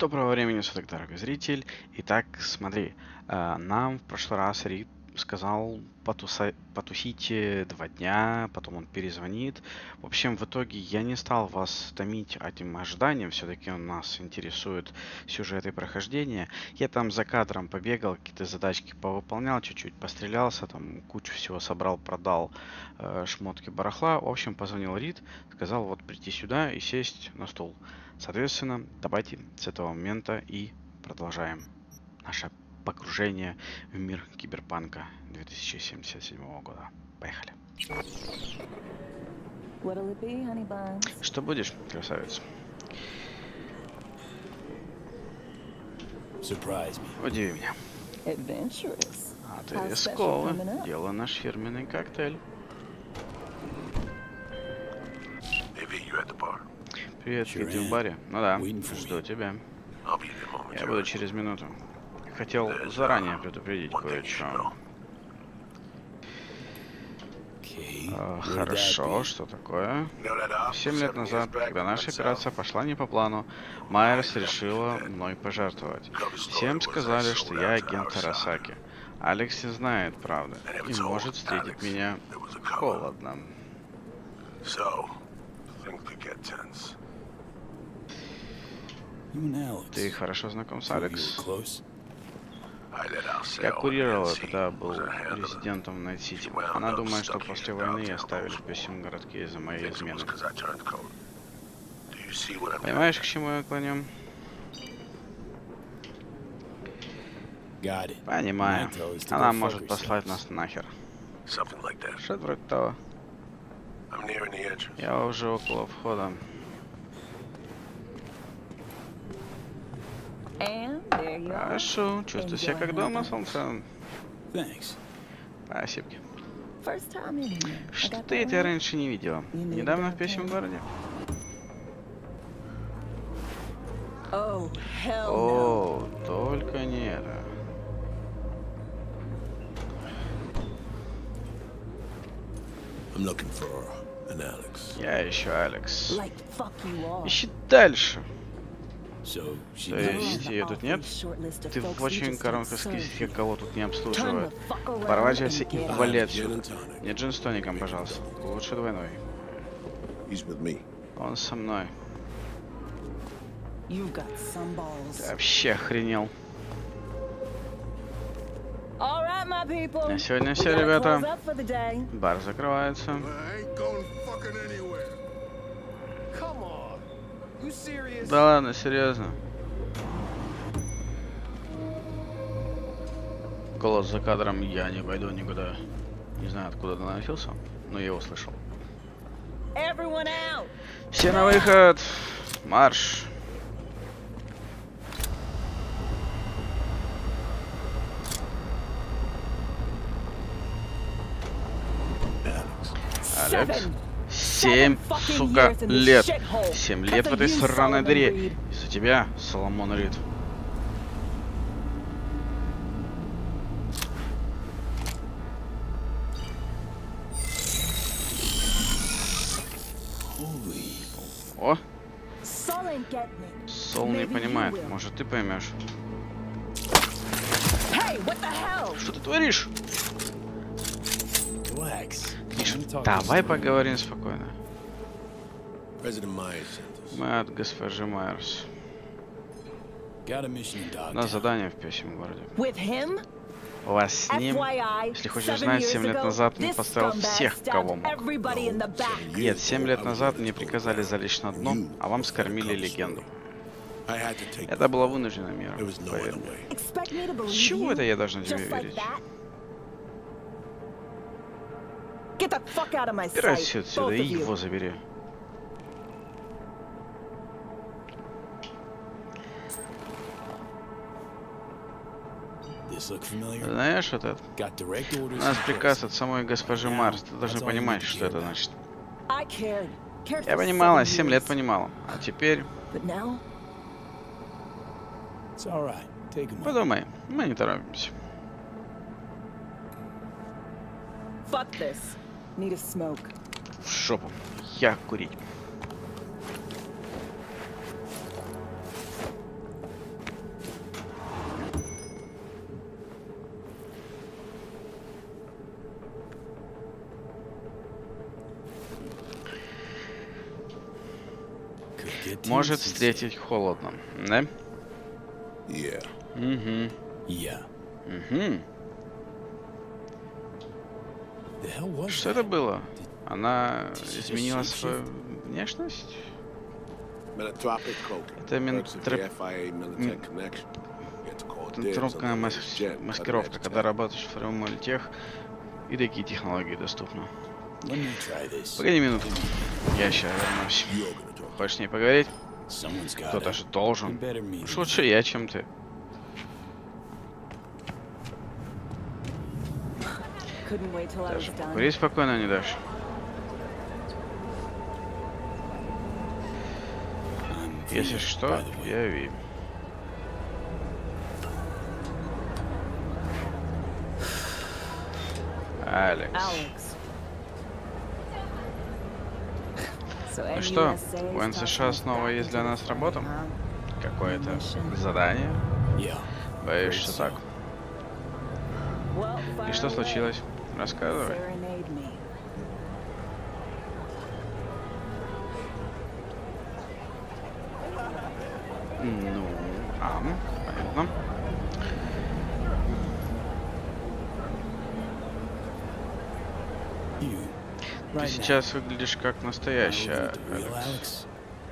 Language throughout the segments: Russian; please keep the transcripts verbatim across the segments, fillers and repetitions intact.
Доброго времени суток, дорогой зритель. Итак, смотри, э, нам в прошлый раз Рид сказал потуса- потусить э, два дня, потом он перезвонит. В общем, в итоге я не стал вас томить этим ожиданием, все-таки он нас интересует сюжет и прохождение. Я там за кадром побегал, какие-то задачки повыполнял, чуть-чуть пострелялся, там кучу всего собрал, продал э, шмотки барахла. В общем, позвонил Рид, сказал вот прийти сюда и сесть на стул. Соответственно, давайте с этого момента и продолжаем наше погружение в мир киберпанка две тысячи семьдесят седьмого года. Поехали. Что будешь, красавец? Удиви меня. А ты рисково. Делай наш фирменный коктейль. Привет, Китти в баре. Ну да, жду тебя. Я буду через минуту. Хотел заранее предупредить кое-что. А, хорошо, что такое? Семь лет назад, когда наша операция пошла не по плану, Майерс решила мной пожертвовать. Всем сказали, что я агент Арасаки. Алекс не знает правды и может встретить меня холодно. Ты хорошо знаком с Алекс? Я курировал, когда был резидентом в Найт-Сити. Она думает, что после войны я оставили в пёсьем городке из-за моей измены. Понимаешь, к чему я клоню? Понимаю. Она может послать нас нахер. Что-то вроде того. Я уже около входа. Хорошо, чувствую себя как дома, солнце. Спасибо. Что-то я тебя раньше не видела. Недавно в пёсьем городе. О, только не это. Я ищу Алекс. Ищи дальше. То есть ее тут нет? Ты в очень коротком списке, кого тут не обслуживают. Поворачивайся и вали отсюда. Не джин с тоником, пожалуйста. Лучше двойной. Он со мной. Ты вообще охренел. На сегодня все, ребята. Бар закрывается. Да ладно, серьезно. Голос за кадром, я не пойду никуда. Не знаю, откуда доносился, но я его слышал. Все на выход! Марш! Алекс? Семь, сука, лет. Семь лет в этой сраной дыре. Из-за тебя, Соломон Рид. О! Сол не понимает. Может, ты поймешь. Что ты творишь? Миша, давай поговорим спокойно. Мы от госпожи Майерс. У нас задание в пёсьем городе. У вас с ним, если хочешь знать, семь лет назад он поставил всех, кого мог. Нет, семь лет назад мне приказали залечь на дно, а вам скормили легенду. Это была вынужденная мера, поверь мне. С чего это я должна тебе верить? Убирайся отсюда и его забери. Знаешь вот это? У нас приказ от самой госпожи Марс. Ты должен понимать, что это значит. Я понимала, семь лет понимала. А теперь... Подумай, мы не торопимся. В жопу. Я курить. может встретить холодно, да? Yeah. Угу. Yeah. Угу. The hell was Что that? это было? Она изменила свою внешность? Metatropic cloaking. Это Works with the ментроп... F I A Militech connection. It's called dibs on Трубная the мас... latest jet, маскировка, cutting-edge когда tech. работаешь в Ремультех, и такие технологии доступны. Let me try this. Погоди минутку. Я сейчас вернусь. You're gonna talk. Хочешь с ней поговорить? Someone's got Кто-то it. же You должен. better meet Уж him. лучше я, чем ты. Couldn't wait till I was Даже done. покурить спокойно не дашь. I'm Если V, что, by the way. я Ви. Алекс. Alex. So Ну что, N U S A is у эн США tossing us снова back есть для into нас the работа? fray, huh? Какое-то Mission. задание? Yeah. Боюсь, Great что so. так. Well, И fire что away. случилось? Рассказывай. Serenade me. Ну, а, понятно. You. Ты Right now. сейчас выглядишь как I настоящая, look the real Алекс. Alex.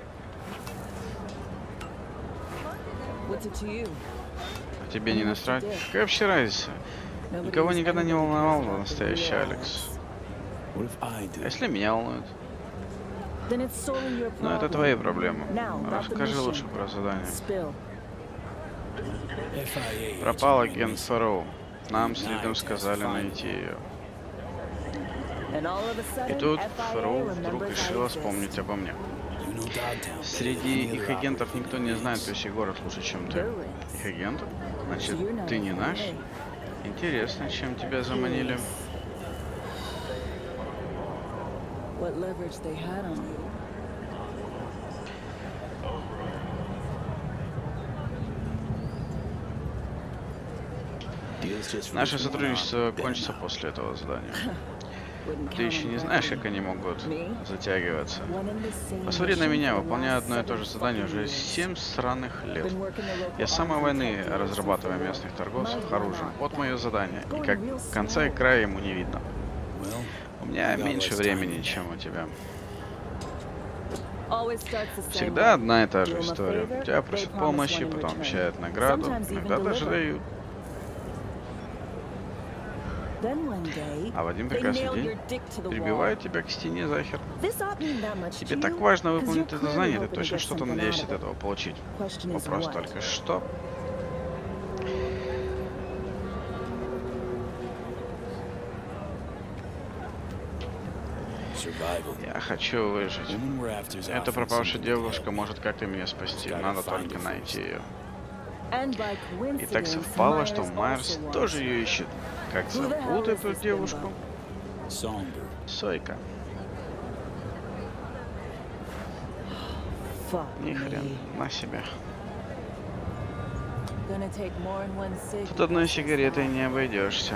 What's it to you? А тебе не насрать? Какая вообще разница? Никого никогда не волновал настоящий Алекс. What if I do? А если меня волнует? Then it's solely your Ну, это problem. твои проблемы. Now, about the Расскажи mission. лучше про задание. Spill. F I A Пропал agent агент went Фэрроу. Нам с Ридом сказали найти ее. And all of a И sudden, тут F I A Фэрроу вдруг remembers I решила exist. вспомнить обо мне. missing. You know Dogtown better Среди than any их other агентов operative никто in не the знает East. весь город лучше, чем ты. Durance. Их агентов? So Значит, you're not ты не F I A. наш? Интересно, чем тебя заманили. What leverage they had on you. Deal's just for Наше this one сотрудничество off, better кончится not. после этого задания. Wouldn't Ты count еще on не that знаешь, one. как они могут Me? затягиваться. One and the same Посмотри на mission меня, for the выполняю last одно и то же seven задание уже fucking years. семь сраных лет. Been working the local Я с самой arms and войны tech dealers разрабатываю for местных years. торговцев Might оружием. not Вот back. мое задание. И Going как real конца и slow. края ему не видно. Well, У меня I got меньше less time времени, than чем у тебя. Always starts the same Всегда way. одна и та Do же 'em a история. favor, Тебя they просят promise помощи, one in потом return. обещают награду, Sometimes even иногда даже deliver. дают. Then one day, А в один they прекрасный nail день your dick to the прибивают wall. тебя к стене захер. This ought mean that much Тебе to так you, важно 'cause выполнить you're это clearly задание, ты hoping to точно get что-то something надеешься out от of этого it. получить. Question is Вопрос what? только что? survival. Я хочу выжить. Woman we're after is Эта offering пропавшая something to девушка help. может как-то меня спасти. Gotta Надо find только her найти first. ее. And by И так coincidence, совпало, что Myers Майерс also тоже wants ее ищет. Как Who the hell зовут is эту this девушку? Songbird. Сойка. Fuck Ни хрен. me. На себя. Gonna take more than one cig Тут to одной catch this сигаретой guy. не обойдешься.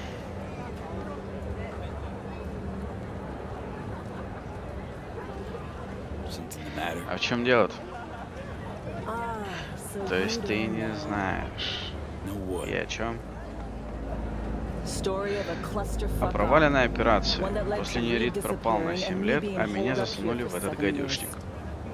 Something the matter? А в чем дело-то? Ah, so То есть you ты don't не know. знаешь. No what? И о чем? Story of a clusterfuck О проваленной op. операции. One that led После to нее me Рид пропал на disappearing семь and me лет, being а меня holed up засунули here в for этот seven гадюшник. years.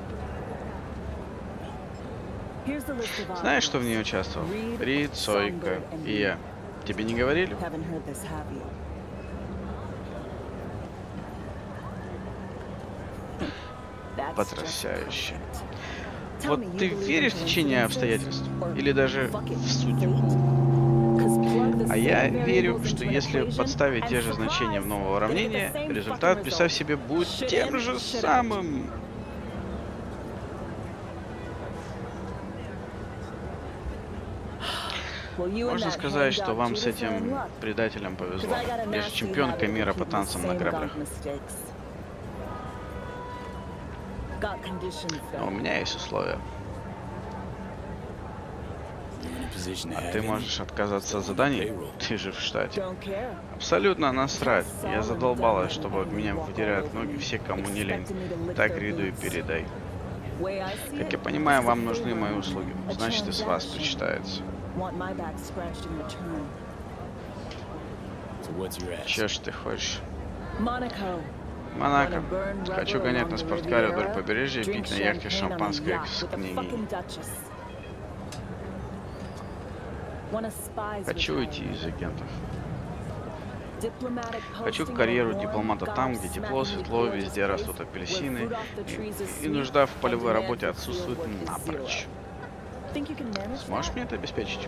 Here's the list of Знаешь, кто в ней options. участвовал? Reed, Рид, Сойка Songbird, and и me. я. Тебе не говорили? Haven't heard this, have you? That's just Потрясающе. perfect. Tell Вот me, you ты believe in веришь в течение coincidences обстоятельств? or Или даже fucking в судьбу? fate? 'Cause plug the А same я variables верю, into что an если equation, подставить and те же значения в surprise, новое they get the уравнение, same результат, fucking представь result. себе, будет Shit тем in, же shit out. самым. Well, you and Можно that сказать, что hang-dog вам с Judas are in этим luck. предателем 'Cause повезло. I got a Я же nasty чемпионка habit of мира по repeating the танцам на same граблях. gunk mistakes. Got conditions, Но у though. меня есть условия. You're in a position to А have ты any. можешь отказаться от заданий? Ты же в штате. Don't care. Абсолютно насрать. Я задолбалась, чтобы от меня выдирают ноги все, кому не лень. Expecting me to lick Так their Риду и boots. передай. Way I see Как it, я понимаю, this is a вам нужны favor, мои услуги. a Значит, и с вас transaction. причитается. Want my back scratched in return. So what's your ask? Че ж ты хочешь? Monaco. Монако. Хочу гонять на спорткаре вдоль побережья и пить на яхте шампанское с княгиней. Хочу уйти из агентов. Хочу карьеру дипломата там, где тепло, светло, везде растут апельсины, и, и нужда в полевой работе отсутствует напрочь. Сможешь мне это обеспечить?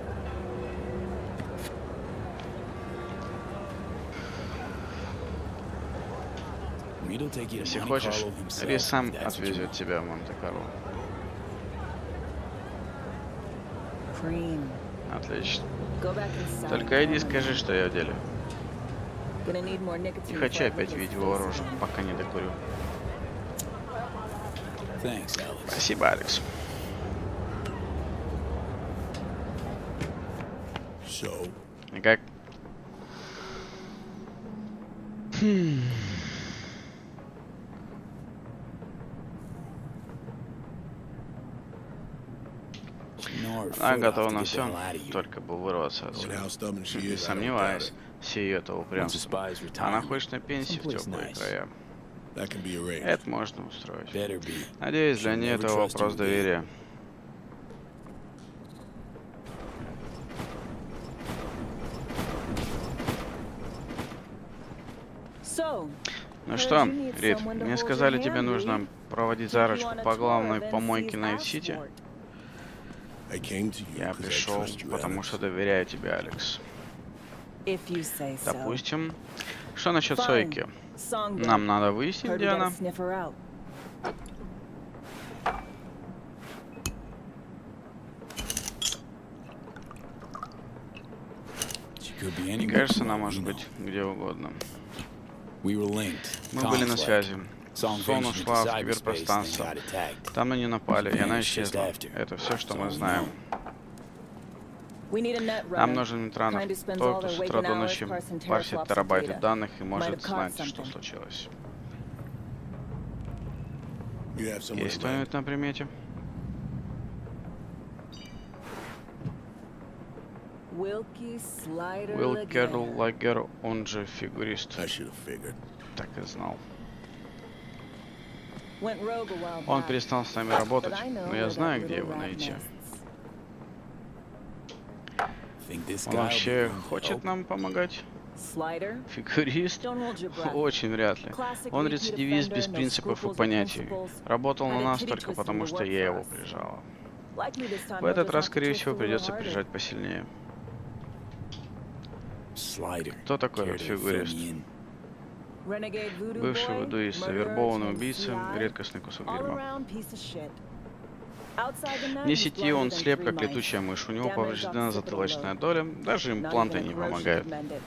Если хочешь, Рис сам отвезет тебя в Монте-Карло. Отлично. Только иди скажи, что я в деле. Не хочу опять видеть его рожу, пока не докурю. Спасибо, Алекс. И как? Хм. Она готова на все, только бы вырваться отсюда. Не сомневаюсь, все ее этого упрямства. Она хочет на пенсии в теплые края. Это можно устроить. Надеюсь, для нее это вопрос доверия. Ну что, Рид, мне сказали, тебе нужно проводить заручку по главной помойке Найт-Сити. Я пришел, потому что доверяю тебе, Алекс. Допустим. Что насчет Сойки? Нам надо выяснить, где она. Мне кажется, она может быть где угодно. Мы были на связи. Сон ушла в киберпространство. Там на нее напали, и она исчезла. Это все, что мы знаем. Нам нужен Митранов, тот, кто с утра до ночи парсит терабайты данных и может знать, что случилось. Есть кто-нибудь на примете? Уилкер Лагер, он же фигурист. Так и знал. Он перестал с нами работать, но я знаю, где его найти. Он вообще хочет нам помогать? Фигурист? Очень вряд ли. Он рецидивист без принципов и понятий. Работал на нас только потому, что я его прижала. В этот раз, скорее всего, придется прижать посильнее. Кто такой этот фигурист? Бывший вудуист, завербованный убийца, редкостный кусок дерьма. Вне сети он слеп, как летучая мышь. У него повреждена затылочная доля, даже импланты не помогают.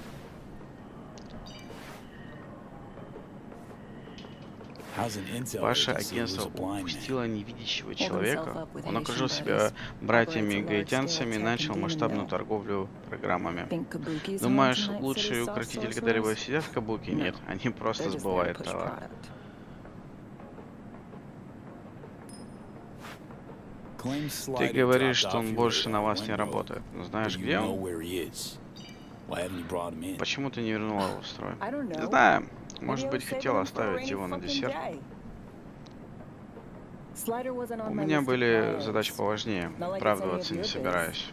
Ваше агентство упустило невидящего человека. Он окружил себя братьями-гаитянцами и начал масштабную торговлю программами. Думаешь, лучший укротитель когда-либо сидят в Кабуке? Нет, они просто сбывают товар. Ты говоришь, что он больше на вас не работает. Но знаешь, где он? Почему ты не вернула его в строй? Не знаю. Может быть, хотела оставить его на десерт? У меня были задачи поважнее. Оправдываться не собираюсь.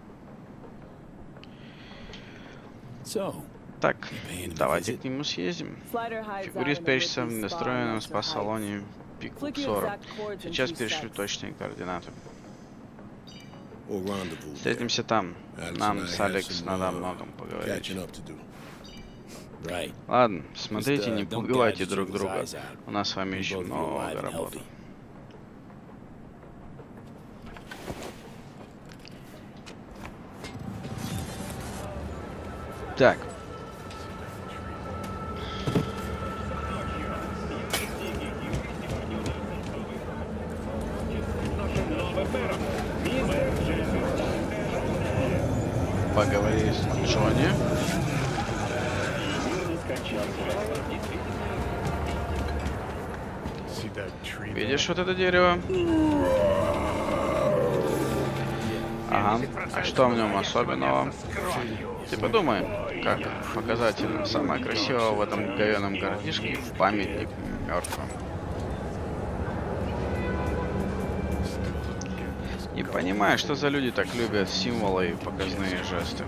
Так, давайте к нему съездим. Фигурист прячется в недостроенном спа-салоне Пик-сорок. Сейчас перешлю точные координаты. Встретимся там. Нам с Алекс надо о многом поговорить. Ладно, смотрите, не убивайте друг друга. У нас с вами еще много работы. Так. Поговорили с Джонни. Видишь вот это дерево? Ага. А что в нем особенного? Ты подумай, как показательно. Самое красивое в этом говёном городишке в памятник мертвым. И понимаешь, что за люди так любят символы и показные жесты.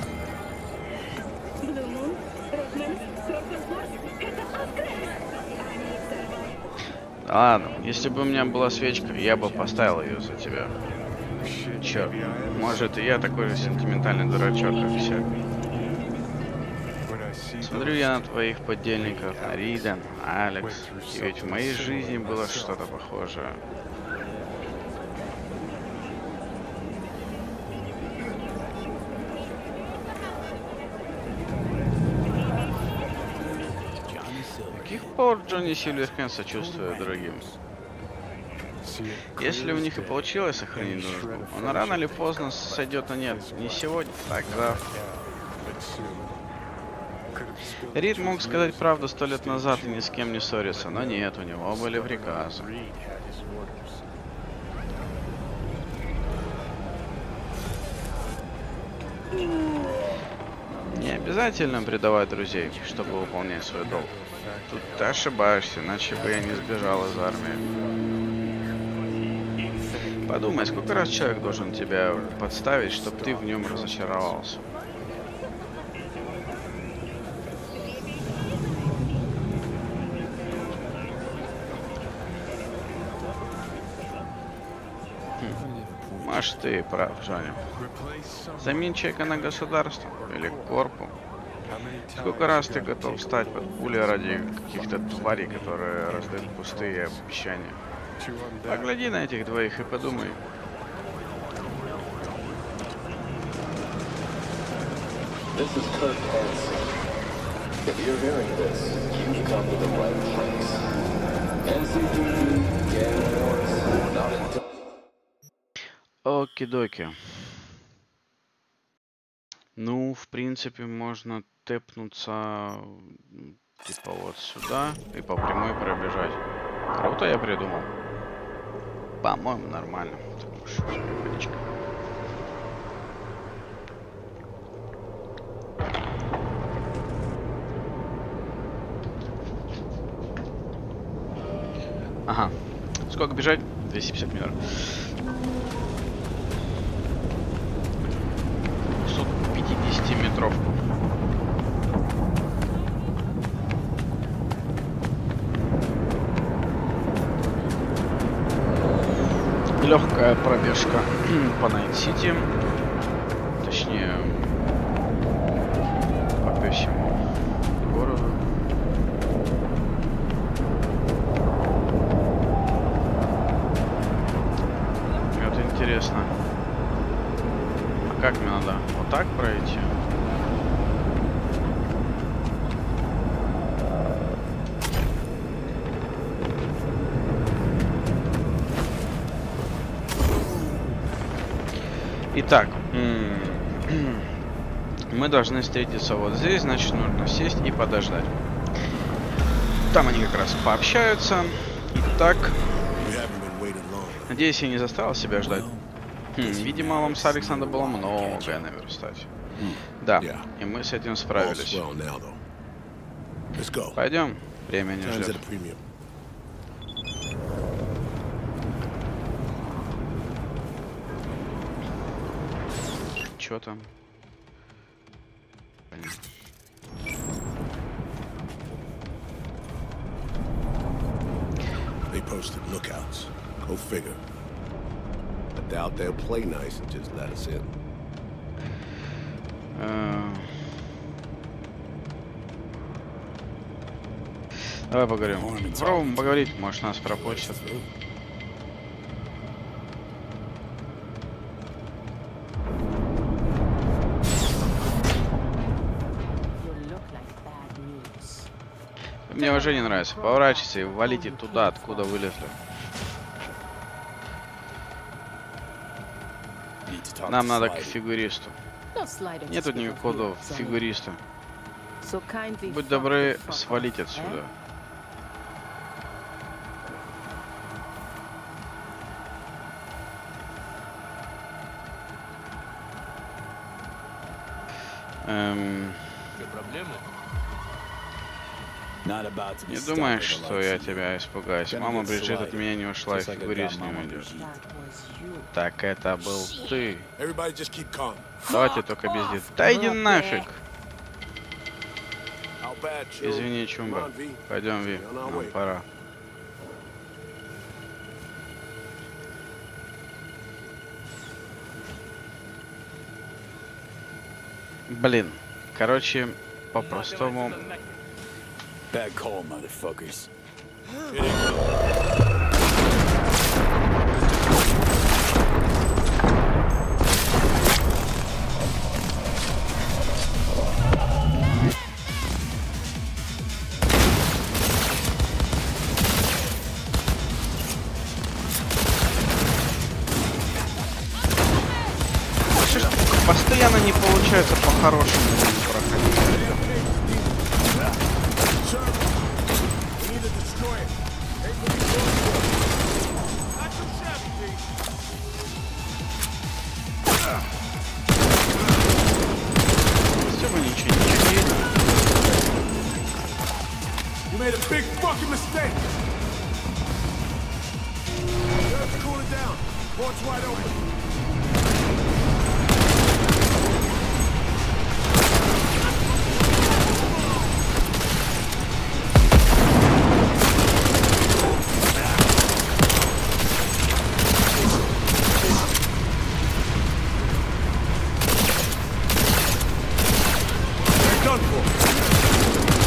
Ладно, если бы у меня была свечка, я бы поставил ее за тебя. Черт, может и я такой же сентиментальный дурачок, как все. Смотрю я на твоих подельников, на Рида, Алекс, и ведь в моей жизни было что-то похожее. С каких пор Джонни Сильверхенд сочувствует другим? Если у них и получилось сохранить дружбу, он рано или поздно сойдет на нет. Не сегодня, так завтра. Рид мог сказать правду сто лет назад и ни с кем не ссориться, но нет, у него были приказы. Не обязательно предавать друзей, чтобы выполнять свой долг. Тут ты ошибаешься, иначе бы я не сбежал из армии. Подумай, сколько раз человек должен тебя подставить, чтобы ты в нем разочаровался. Хм. Может, ты и прав, Джонни. Заменить человека на государство или корпу. Сколько раз ты готов встать под пули ради каких-то тварей, которые раздают пустые обещания? Погляди на этих двоих и подумай. This is Kirk Hansen. If you're hearing this, you've come to the right place. эн си пи ди, Gang Wars, not until... Оки-доки. Ну, в принципе, можно тэпнуться типа вот сюда и по прямой пробежать. Круто я придумал. По-моему, нормально. Водичка. Ага. Сколько бежать? двести пятьдесят метров. двухсот пятидесятиметровку. Легкая пробежка по Найт-Сити, точнее по всему городу. Это интересно. А как мне надо? Вот так пройти? Итак, мы должны встретиться вот здесь, значит, нужно сесть и подождать. Там они как раз пообщаются. Итак, надеюсь, я не заставил себя ждать. Хм, видимо, вам с Алексом надо было многое наверстать. Да, и мы с этим справились. Пойдем, время не ждет. Чё там? They posted lookouts. Go figure. I doubt they'll play nice and just let us in. Uh... Давай поговорим. Попробуем поговорить, может нас пропустят. Мне уже не нравится. Поворачивайся и валите туда, откуда вылезли. Нам надо к фигуристу. Нет тут никакого фигуриста. Будь добры, свалить отсюда. Эм, Проблемы? не думаешь, что я тебя испугаюсь? Мама Бриджит от меня не ушла и фигурист не уйдет. Так это был ты. Everybody just keep calm. Давайте только без дел. Да иди нафиг. How bad, Joe? Извини, Come Чумба. on, V. Пойдем, Ви. On our Нам way. пора. Блин. Короче, по-простому. Bad call, motherfuckers. Here they come. Слушай, постоянно не получается по-хорошему проходить. Sir, we need to destroy it. Hey, what are you doing? Not too shabby, V. Все бы ничего не видно. You made a big fucking mistake. You have to cool it down. Port's wide open. They're done for.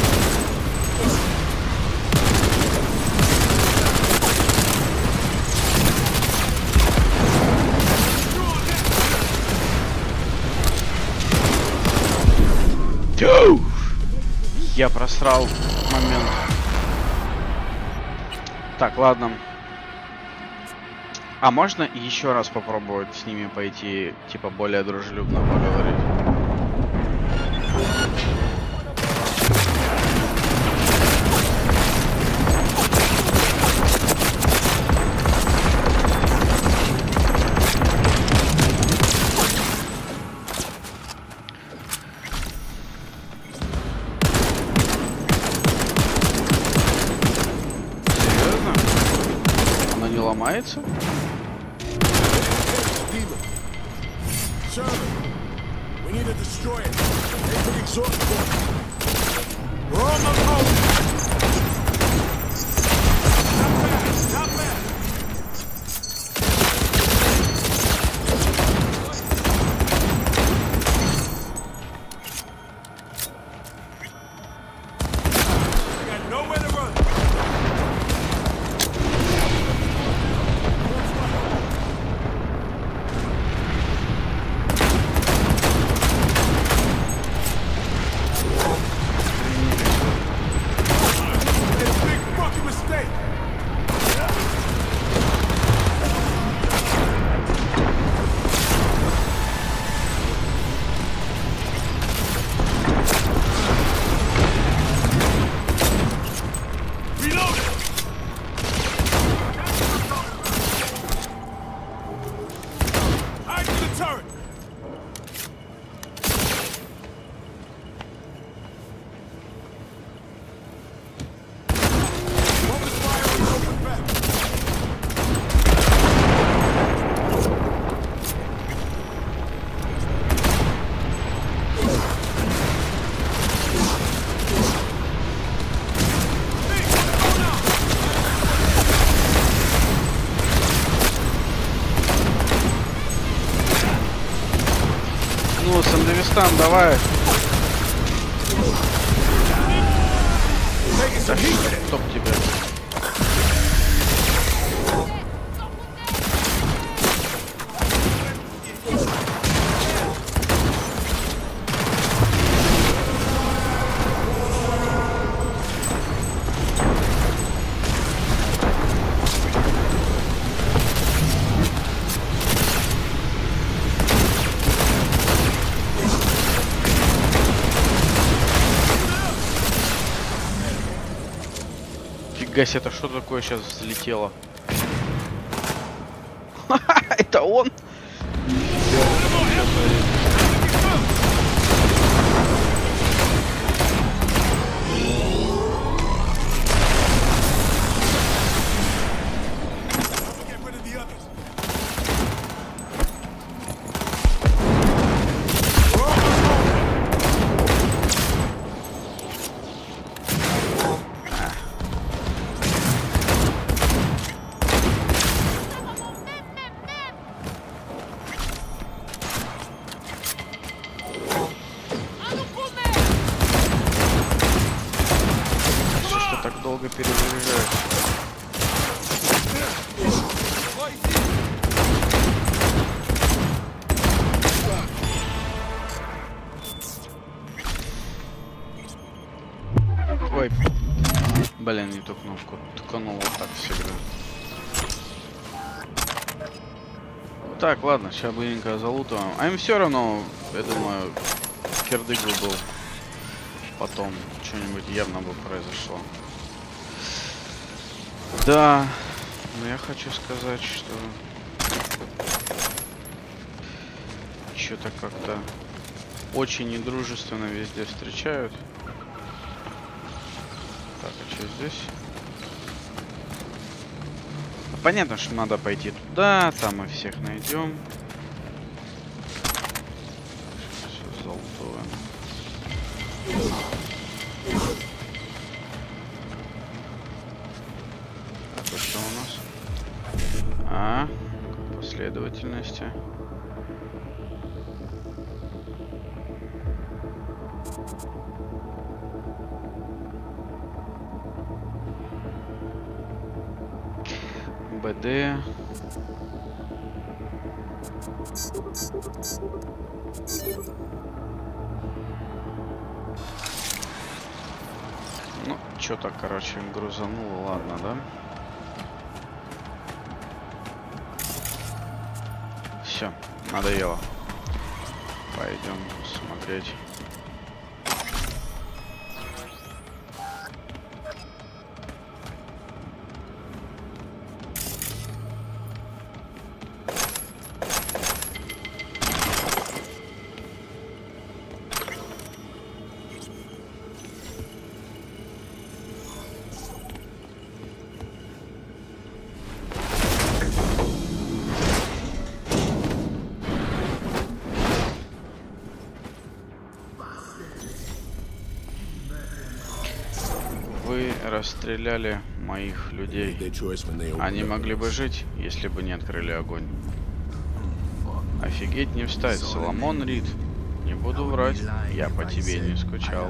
Я просрал момент. Так, ладно. А можно еще раз попробовать с ними пойти, типа, более дружелюбно поговорить? Серьезно? Она не ломается? Demon. Sir, we need to destroy it. They took exhaust port. We're almost home. Not bad, not bad. We got nowhere to run. It's a big fucking mistake. Reload it. Hide to the turret. Focus fire on the open back. Hey, what's going on? Ну, Сандевистан, давай. Taking Да some heat. чтоб тебя. Фига себе, это что такое сейчас взлетело? Это он? Блин, не ту кнопку. Тканул вот так всегда. Так, ладно, сейчас быстренько залутываем. А им все равно, я думаю, кирдык бы был. Потом что-нибудь явно бы произошло. Да, но я хочу сказать, что что-то как-то очень недружественно везде встречают. Так, а что здесь? Понятно, что надо пойти туда, там мы всех найдем. Все золотое. Так, что у нас? А, последовательности. БД. Ну, что-то, короче, грузануло, ладно, да? Все, надоело. Пойдем смотреть. Вы расстреляли моих людей. Они могли бы жить, если бы не открыли огонь. Офигеть не встать, Соломон Рид. Не буду врать, я по тебе не скучал.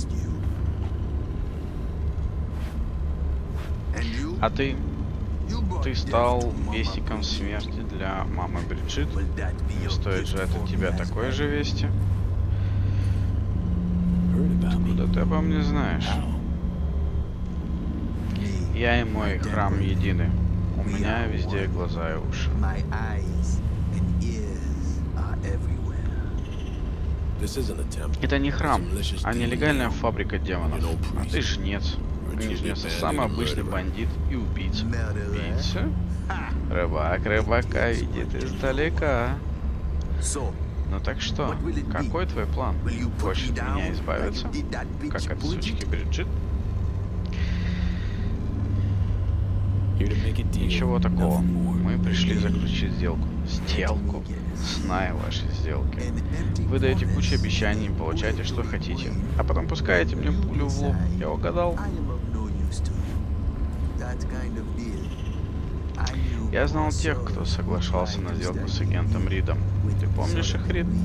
А ты? Ты стал вестником смерти для мамы Бриджит? Не стоит же это тебя такой же вести? Откуда ты обо мне знаешь? Я и мой храм едины. У меня везде глаза и уши. Это не храм, а нелегальная фабрика демонов. А ты жнец. Не жнец, а самый обычный бандит и убийца. Убийца? Рыбак рыбака видит издалека. Ну так что, какой твой план? Хочешь от меня избавиться? Как от сучки Бриджит? Ничего такого. Мы пришли заключить сделку. Сделку? Знаю ваши сделки. Вы даете кучу обещаний, получаете что хотите, а потом пускаете мне пулю в лоб. Я угадал? Я знал тех, кто соглашался на сделку с агентом Ридом. Ты помнишь их, Рид?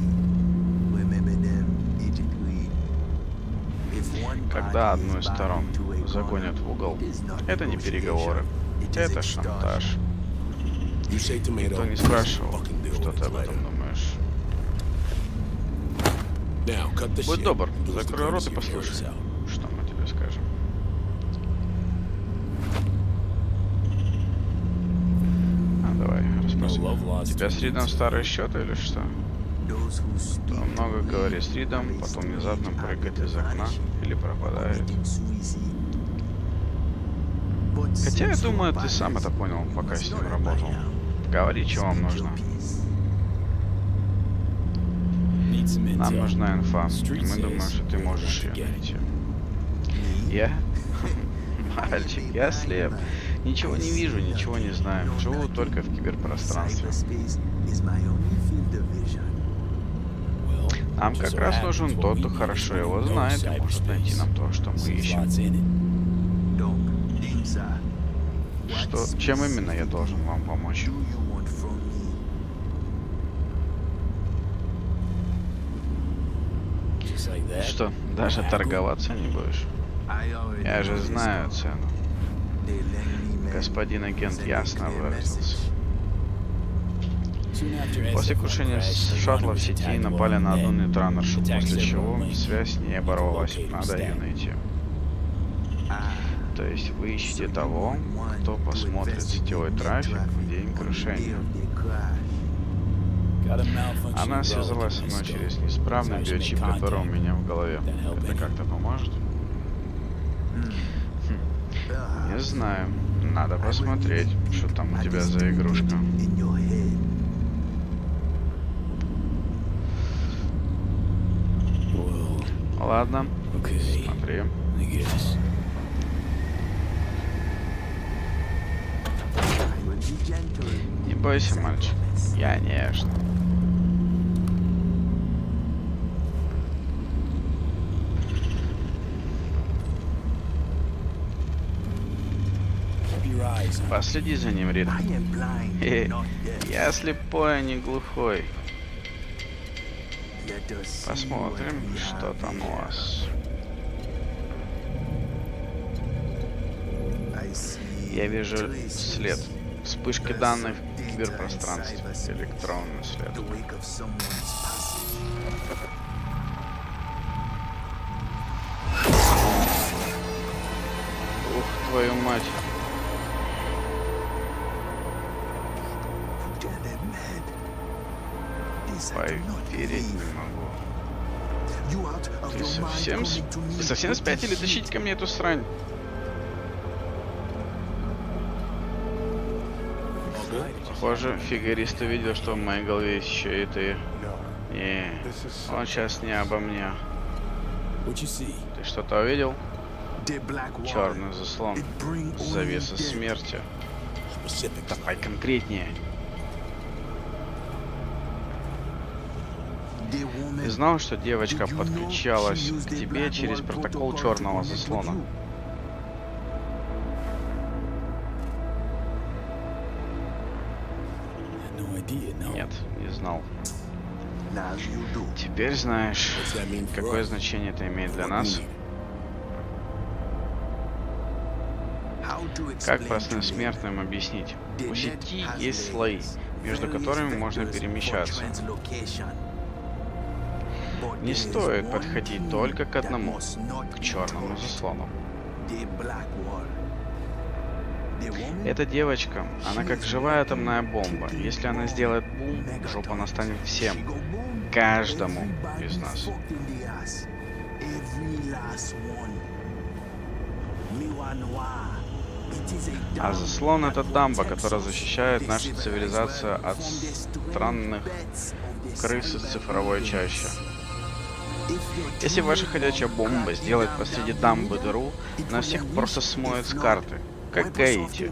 Когда одну из сторон загонят в угол, это не переговоры. Это шантаж. Никто не спрашивал, что ты об этом думаешь. Будь добр, закрой рот и послушай, что мы тебе скажем. А давай, расспроси. У тебя с Ридом старые счеты или что? Кто много говорит с Ридом, потом внезапно прыгает из окна или пропадает. Хотя я думаю, ты сам это понял, пока с ним работал. Говори, чего вам нужно. Нам нужна инфа. Мы думаем, что ты можешь ее найти. Я? Мальчик, я слеп. Ничего не вижу, ничего не знаю. Живу только в киберпространстве. Нам как раз нужен тот, кто хорошо его знает и может найти нам то, что мы ищем. Что, чем именно я должен вам помочь? Что, даже торговаться не будешь? Я же знаю цену. Господин агент ясно выразился. После крушения шаттла в сети напали на одну нейтранершу, после чего связь не оборвалась. Надо ее найти. То есть вы ищете того, кто посмотрит сетевой трафик в день крушения. Она связалась со мной через неисправный биочип, который у меня в голове. Это как-то поможет? Хм. Не знаю. Надо посмотреть, что там у тебя за игрушка. Ладно, смотри. Не бойся, мальчик. Я нежный. Последи за ним, Рид. Я слепой, а не глухой. Посмотрим, что там у вас. Я вижу след. Вспышки данных в киберпространстве. Электронный след. Ух, твою мать. Поверить не могу. Ты совсем, Ты совсем спятили тащить ко мне эту срань? Похоже, фигарист увидел, что в моей голове есть еще и ты. И он сейчас не обо мне. Ты что-то увидел? Черный заслон. Завеса смерти. Давай конкретнее. Ты знал, что девочка подключалась к тебе через протокол черного заслона? Нет, не знал. Теперь знаешь, какое значение это имеет для нас? Как простым смертным объяснить? У сети есть слои, между которыми можно перемещаться. Не стоит подходить только к одному, к черному заслону. Эта девочка, она как живая атомная бомба. Если она сделает бум, жопа настанет всем, каждому из нас. А заслон — это дамба, которая защищает нашу цивилизацию от странных крыс из цифровой чащи. Если ваша ходячая бомба сделает посреди дамбы дыру, на всех просто смоет с карты, как Гаити.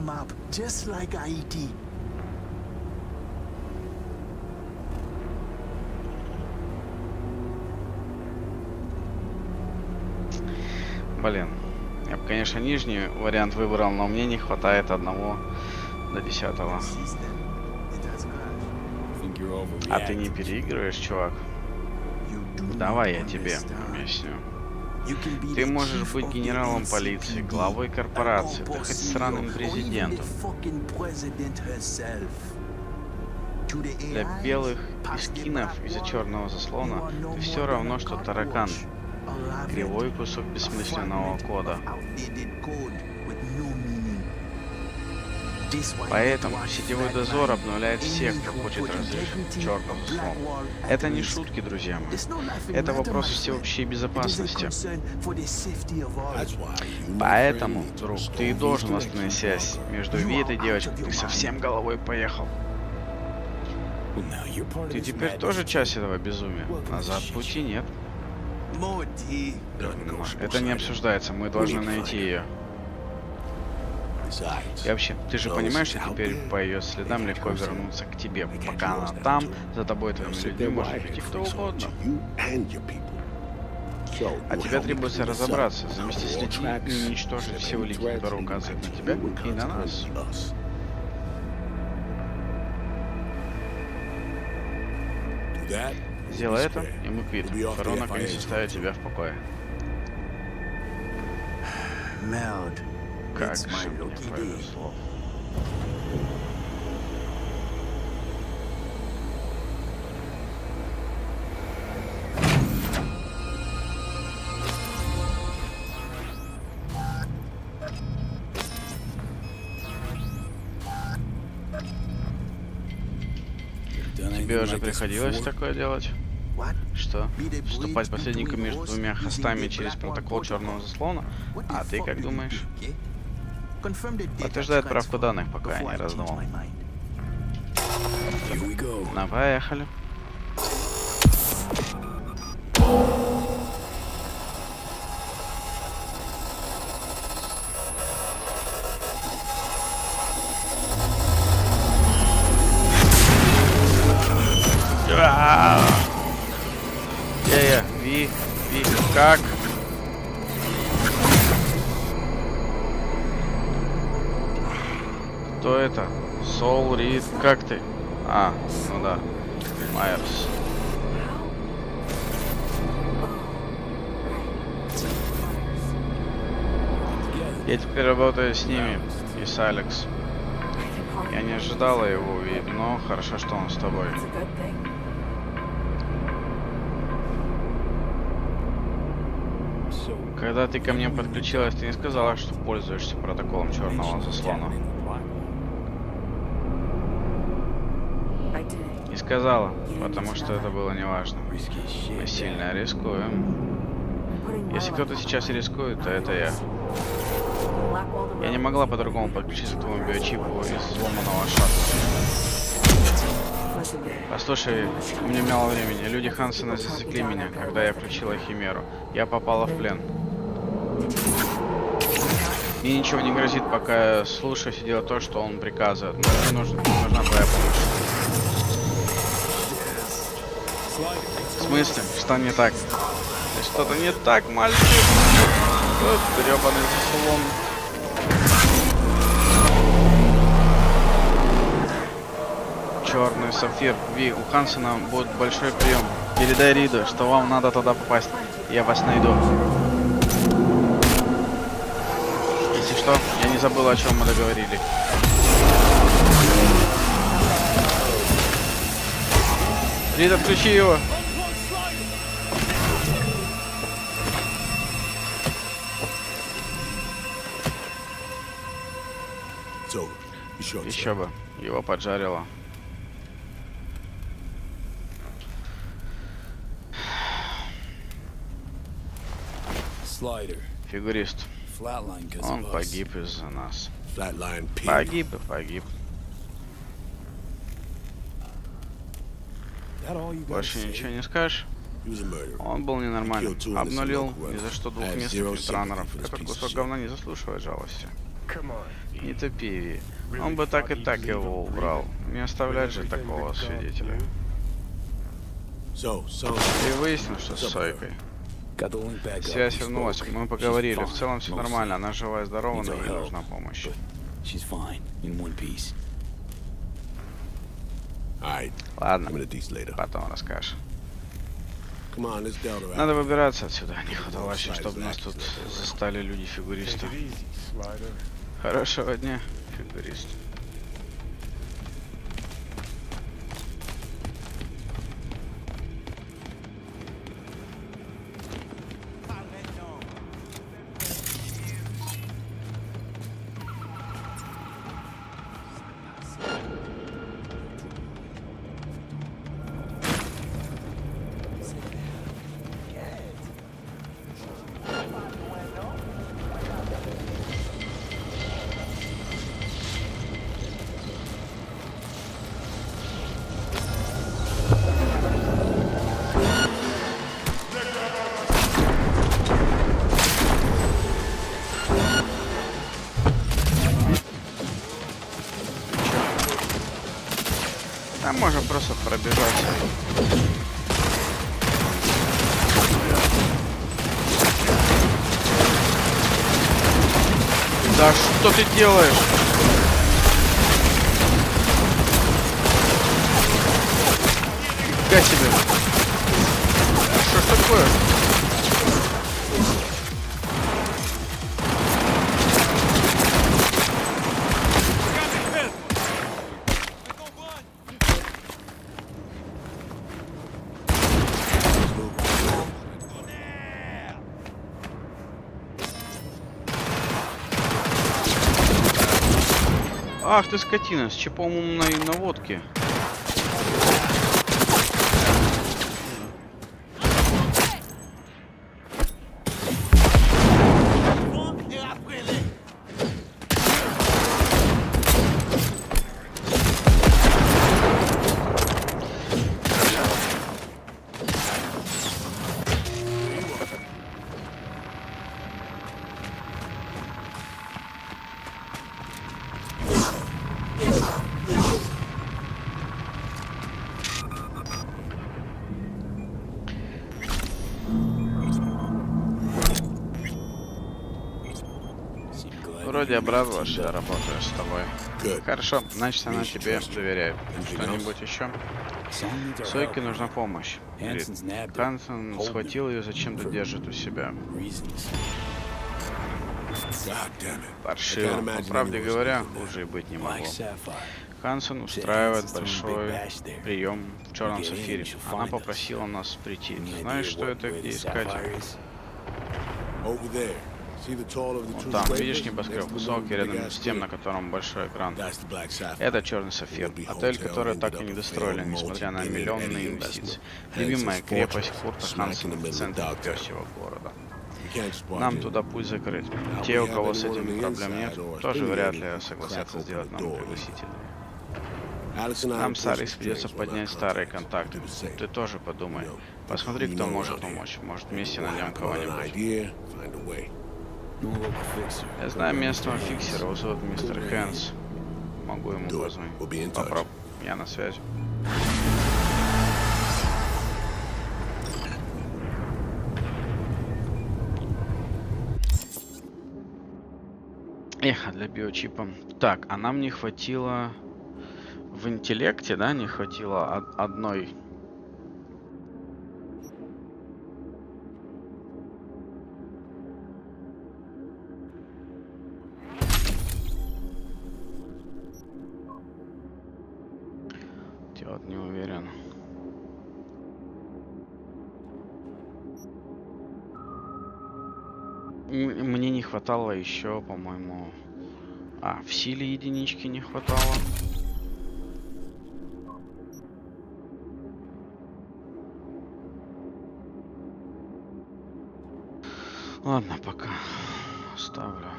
Блин, я бы, конечно, нижний вариант выбрал, но мне не хватает одного до десятого. А ты не переигрываешь, чувак? Давай я тебе объясню. Ты можешь быть генералом полиции, главой корпорации, да хоть сраным президентом. Для белых искинов из-за черного заслона ты все равно, что таракан. Кривой кусок бессмысленного кода. Поэтому сетевой дозор обновляет всех, кто хочет разрешить черный заслон. Это не шутки, друзья мои. Это вопрос всеобщей безопасности. Поэтому, друг, ты и должен восстановить связь между Ви и этой девочкой. Ты совсем головой поехал. Ты теперь тоже часть этого безумия. Назад пути нет. Но это не обсуждается. Мы должны найти ее. И вообще, ты же понимаешь, что теперь по ее следам легко вернуться к тебе. Пока она там, за тобой, твоими людьми может прийти кто угодно. А тебе требуется разобраться, замести следы и уничтожить все улики, которые указывают на тебя и на нас. Сделай это, и мы квит. Фаро наконец оставит тебя в покое. Как же мне повезло. Тебе уже приходилось такое делать? Что? Вступать посредником между двумя хостами через протокол черного заслона? А ты как думаешь? Подтверждает правку данных, пока я не раздумал. Ну, поехали. Я-я, Ви, Ви, как? Кто это? Сол, Рид, как ты? А, ну да, Майерс. Я теперь работаю с ними и с Алекс. Я не ожидала его увидеть, но хорошо, что он с тобой. Когда ты ко мне подключилась, ты не сказала, что пользуешься протоколом черного заслона. Не сказала, потому что это было неважно. Мы сильно рискуем. Если кто-то сейчас рискует, то это я. Я не могла по-другому подключиться к твоему биочипу из взломанного шаттла. Послушай, у меня мало времени. Люди Хансена засекли меня, когда я включила Химеру. Я попала в плен. Мне ничего не грозит, пока я слушаюсь и делаю то, что он приказывает. Но мне нужна, нужна твоя помощь. В смысле? Что не так? Что-то не так, мальчик? Вот грёбаный заслон. Черный сапфир. Ви, у Хансена будет большой прием. Передай Риду, что вам надо туда попасть. Я вас найду. Если что, я не забыл, о чем мы договорились. Рид, отключи его. Еще бы. Его поджарило. Фигурист. Он погиб из-за нас. Погиб и погиб. Больше ничего не скажешь? Он был ненормальным. Обнулил ни за что двух местных ветеранеров. Этот кусок говна не заслуживает жалости. Не тупи, Ви. Он бы так и так его убрал. Не оставлять же такого свидетеля. Ты выяснил, что с Сойкой? Связь вернулась, мы поговорили. В целом все нормально, она жива и здорова, но ей нужна помощь. Ладно, потом расскажешь. Надо выбираться отсюда. Не хватало вообще, чтобы нас тут застали люди-фигуристы. Хорошего дня, фигурист. Там можно просто пробежаться. Да что ты делаешь? Фига себе. Что ж такое? Ах ты скотина, с чипом умной наводки. вроде обрадовалась, что я работаю с тобой. Good. Хорошо, значит она Means you тебе trust her. доверяет. Anything Что-нибудь еще? Some needs our Сойке help. нужна помощь. Говорит, Hanson's nabbed her. Хансен Holding схватил ее, зачем-то for держит у себя. reasons. God damn it. Паршиво. По правде говоря, хуже и быть не Black могло. Sapphire. Хансен устраивает большой прием в Черном Сапфире. Она попросила нас прийти. Any Знаешь, idea что what это, way где the искать? Sapphire is? Over there. See the tall of the Вот two там, видишь squares? небоскреб Next to the высокий, big рядом ass с тем, на screen. котором большой экран. That's the Black Sapphire. Это Черный Сапфир. Отель, который так и не достроили, несмотря на миллионные инвестиции. Любимая крепость Курта Хансена в центре красивого города. You can't just walk Нам in. туда путь закрыт. Те, у кого с этим проблем нет, тоже вряд ли согласятся сделать нам пригласительные. Alex and I Нам are с pushing Алекс придется strings when поднять our старые contacts контакты. do the same. Ты тоже подумай. Посмотри, кто может помочь. Может, вместе найдем An кого-нибудь. idea, find a way. No local fixer. Я знаю местного фиксера, его зовут мистер Хэнс. Могу ему Do it. позвонить. We'll be in touch. Попробуй. Я на связи. Эх, а для биочипа. Так, а нам не хватило в интеллекте, да, не хватило од- одной. Я вот не уверен. М- Мне не хватало еще, по-моему... А, в силе единички не хватало. Ладно, пока оставлю.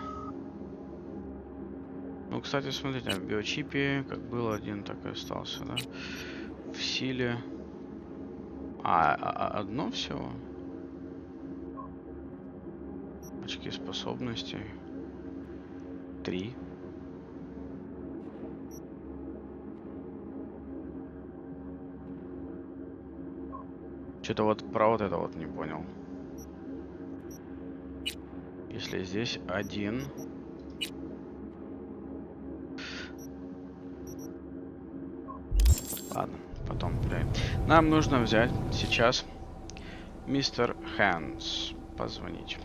Ну, кстати, смотрите, в биочипе как был один, так и остался, да? В силе... А, а- а- одно всего? Очки способностей. Три. Что-то вот про вот это вот не понял. Если здесь один. Ладно, потом, блядь. Нам нужно взять сейчас мистер Хэнс. Позвонить.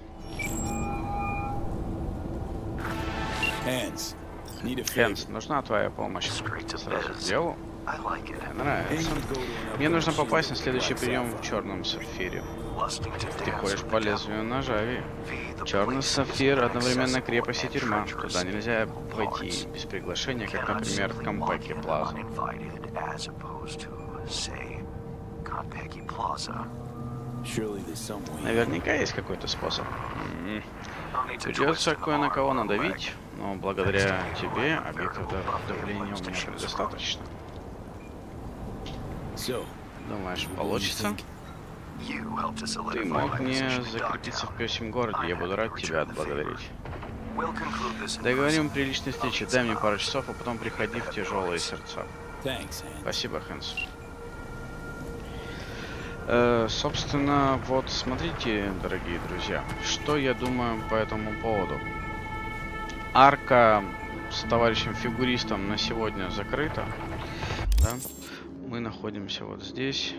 Hands. Need a favor. Хэнс, нужна твоя помощь. Сразу к делу. Мне нравится. Мне нужно попасть на следующий прием в Черном Сапфире. Ты ходишь по лезвию ножа, Ви. Черный Сапфир одновременно крепость и тюрьма. Туда нельзя войти без приглашения, как, например, в Кампеки Плаза. Surely there's some way. Наверняка есть какой-то способ. М-м. Придется кое на кого надавить, но благодаря тебе объектов дав- давления у меня предостаточно. So, Думаешь, получится? Ты мог мне закрепиться в пёсьем городе, я буду рад тебя отблагодарить. Договорим при личной встрече, дай мне пару часов, а потом приходи в тяжелые сердца. thanks, Hands. Спасибо, Хэнс. Э, собственно, вот смотрите, дорогие друзья, что я думаю по этому поводу. Арка с товарищем фигуристом на сегодня закрыта. Да? Мы находимся вот здесь.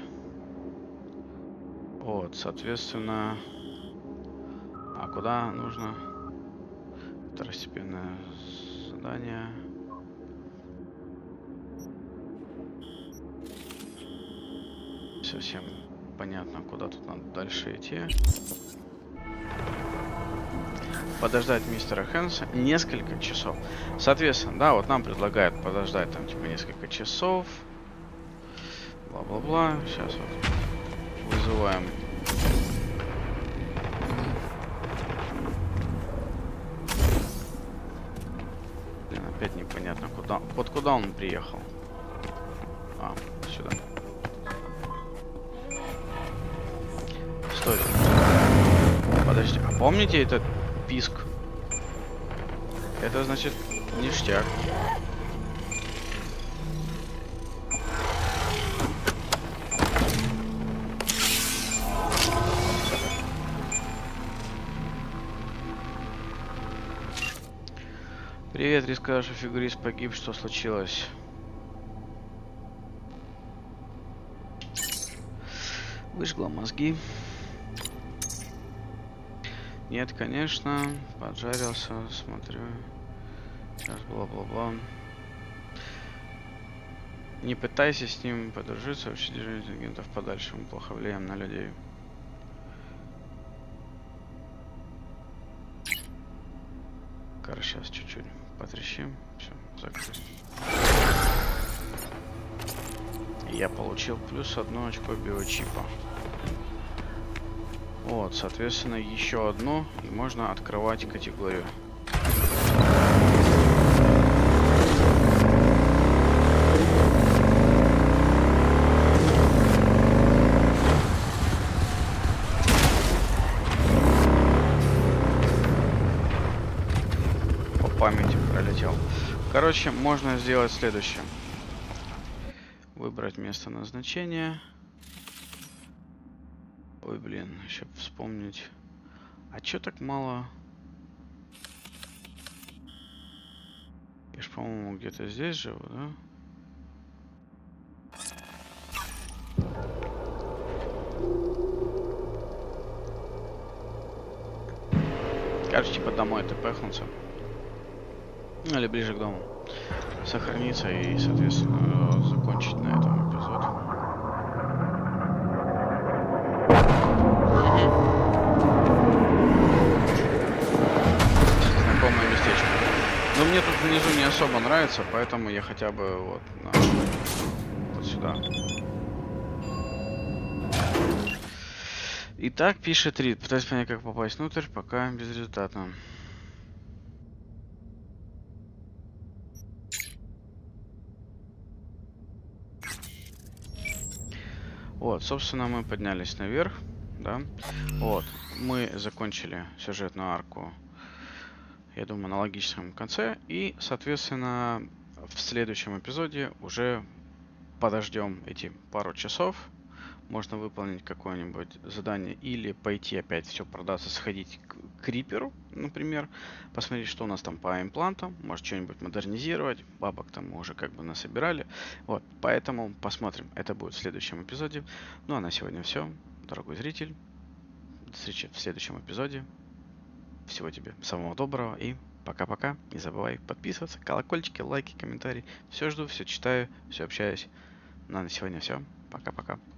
Вот, соответственно... А куда нужно? Второстепенное задание. Совсем понятно, куда тут надо дальше идти. Подождать мистера Хэнса несколько часов. Соответственно, да, вот нам предлагают подождать там типа несколько часов. Бла-бла-бла. Сейчас вот вызываем. Блин, опять непонятно, куда. Вот куда он приехал. А, сюда. Стой. Подожди, а помните этот писк? Это значит ништяк. Привет, Рис, сказал, что фигурист погиб, что случилось? Выжгла мозги. Нет, конечно. Поджарился, смотрю. Сейчас бла-бла-бла. Не пытайся с ним подружиться, вообще держи агентов подальше, мы плохо влияем на людей. Короче, сейчас чуть-чуть потрещим. Все, закрыли. Я получил плюс одно очко биочипа. Вот, соответственно, еще одно, и можно открывать категорию. По памяти пролетел. Короче, можно сделать следующее. Выбрать место назначения. Ой, блин, еще вспомнить. А чё так мало? Я ж, по-моему, где-то здесь живу, да? Короче, типа домой тпхнуться. Ну, или ближе к дому. Сохраниться и, соответственно, закончить на этом эпизод. Знакомое местечко. Но мне тут внизу не особо нравится, поэтому я хотя бы вот, на... вот сюда. Итак, пишет Рид. Пытаюсь понять, как попасть внутрь, пока безрезультатно. Вот, собственно, мы поднялись наверх, да. Вот, мы закончили сюжетную арку, я думаю, на логическом конце. И, соответственно, в следующем эпизоде уже подождем эти пару часов. Можно выполнить какое-нибудь задание или пойти опять все продаться, сходить к Криперу, например, посмотреть, что у нас там по имплантам, может что-нибудь модернизировать, бабок там мы уже как бы насобирали. Вот, поэтому посмотрим, это будет в следующем эпизоде. Ну а на сегодня все, дорогой зритель. До встречи в следующем эпизоде. Всего тебе самого доброго и пока-пока. Не забывай подписываться, колокольчики, лайки, комментарии. Все жду, все читаю, все общаюсь. Ну а на сегодня все. Пока-пока.